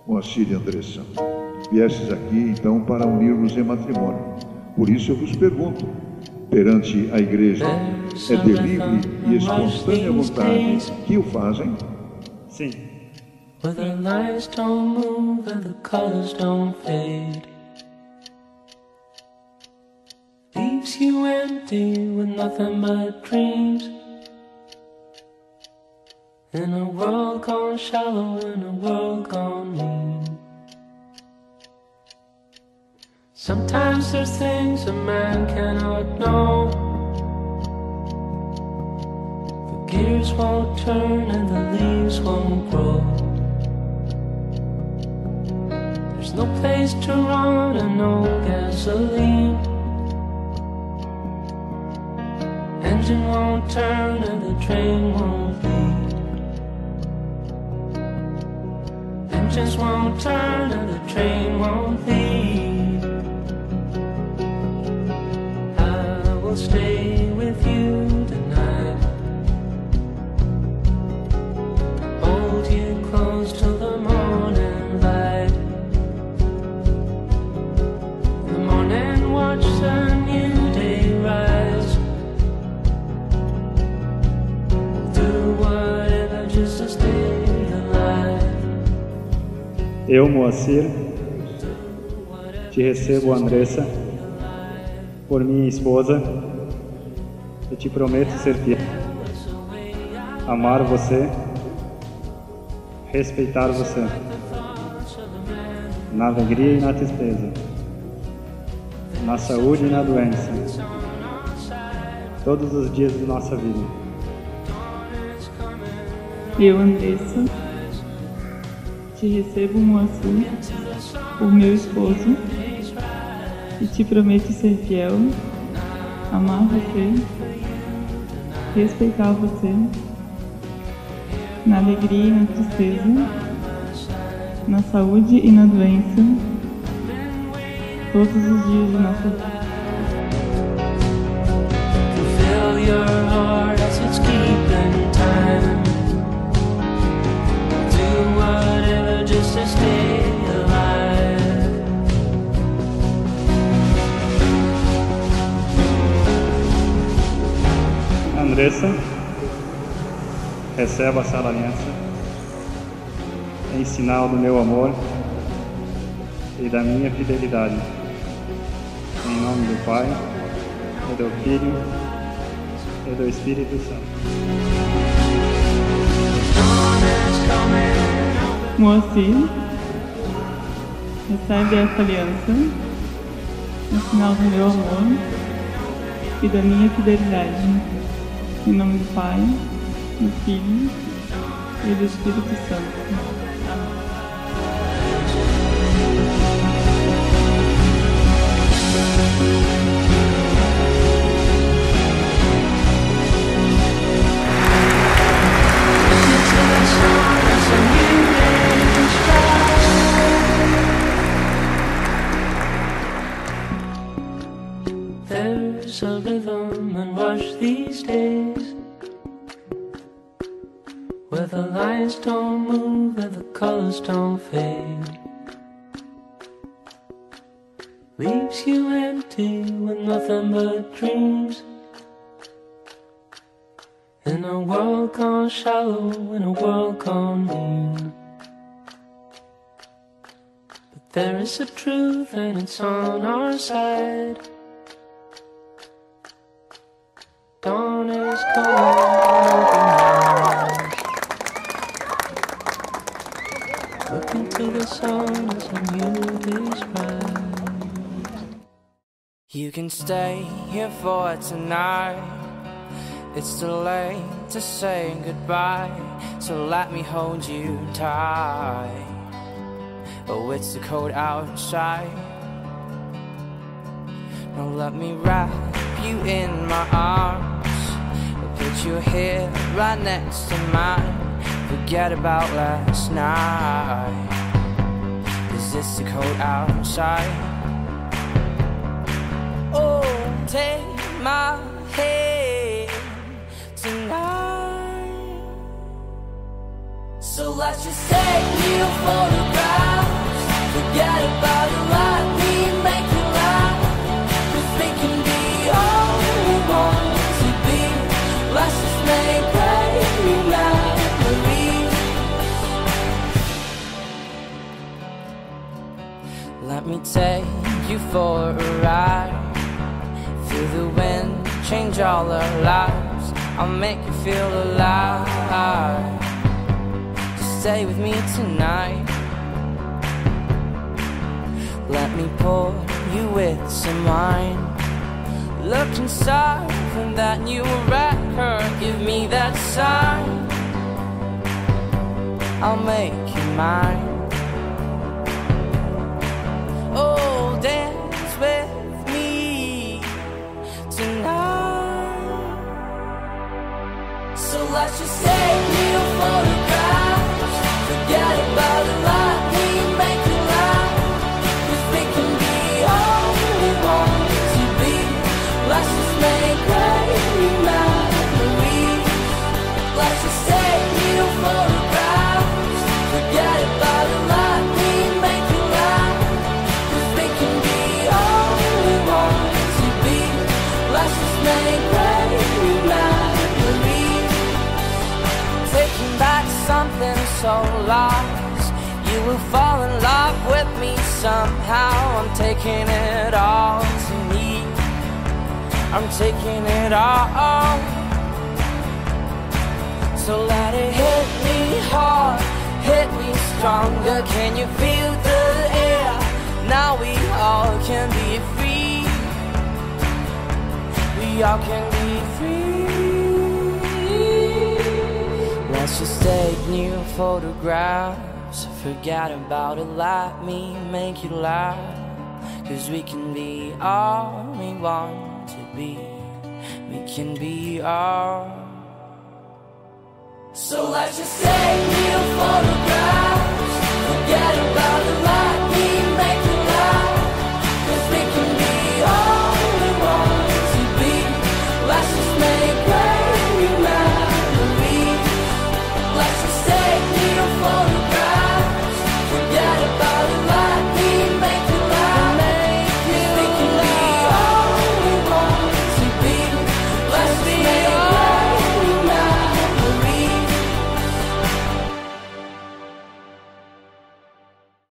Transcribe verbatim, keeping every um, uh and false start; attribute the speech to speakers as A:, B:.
A: Moacir e Andressa, viestes aqui então para unir-vos em matrimônio. Por isso eu vos pergunto, perante a igreja, é de livre e espontânea vontade que o fazem?
B: Sim.
C: Where the lights don't move and the colors don't fade, leaves you empty with nothing but dreams. In a world gone shallow, in a world gone mean. Sometimes there's things a man cannot know. The gears won't turn and the leaves won't grow. There's no place to run and no gasoline. Engine won't turn and the train won't leave. Engines won't turn and the train won't leave. I will stay with you tonight, hold you close till the morning light. In the morning watch the new day rise. We'll do whatever just to stay alive.
B: Eu, Moacir, te recebo, Andressa, por minha esposa, e te prometo ser fiel, amar você, respeitar você, na alegria e na tristeza, na saúde e na doença, todos os dias de nossa vida.
D: Eu, Andressa, te recebo, Moacir, por meu esposo, e te prometo ser fiel, amar você, respeitar você, na alegria e na tristeza, na saúde e na doença, todos os dias de nossa vida.
B: Andressa, receba essa aliança em sinal do meu amor e da minha fidelidade. Em nome do Pai, e do Filho, e do Espírito Santo.
D: Moacir, recebe essa aliança em sinal do meu amor e da minha fidelidade. Em nome do Pai, do Filho e do Espírito Santo. Amém. There's a rhythm and rush these days, where the lines don't move and the colors don't fade, leaves you empty with nothing but dreams. In a world gone shallow, in a world gone mean. But there is a truth and it's on our side. Dawn is coming, open eyes. Look into the sun as a new day's rise.
E: You can stay here for tonight. It's too late to say goodbye, so let me hold you tight. Oh, it's too cold outside. Now let me wrap you in my arms. Put your head right next to mine. Forget about last night, 'cause it's too cold outside. Oh, take my hand tonight. So let's just take you for a ride. take you for a ride. Feel the wind change all our lives. I'll make you feel alive. Just stay with me tonight. Let me pour you with some wine. Look inside from that new record. Give me that sign. I'll make you mine. Oh, dance with me tonight. So let's just take real photographs. Forget about the light, we make it laugh. 'Cause we can be all we want to be. Let's just make great memories. Let's just take real photographs. Forget about the light, we make it laugh. 'Cause we can be all we want to be. Let's just make great memories. Taking back something so lost. You will fall in love with me somehow. I'm taking it all to me. I'm taking it all. So let it hit me hard, hit me stronger. Can you feel the air? Now we all can be free. We all can be free. Let's just take new photographs. Forget about it, let me make you laugh. 'Cause we can be all we want to be. We can be all. So let's just take real photographs. Forget about the light.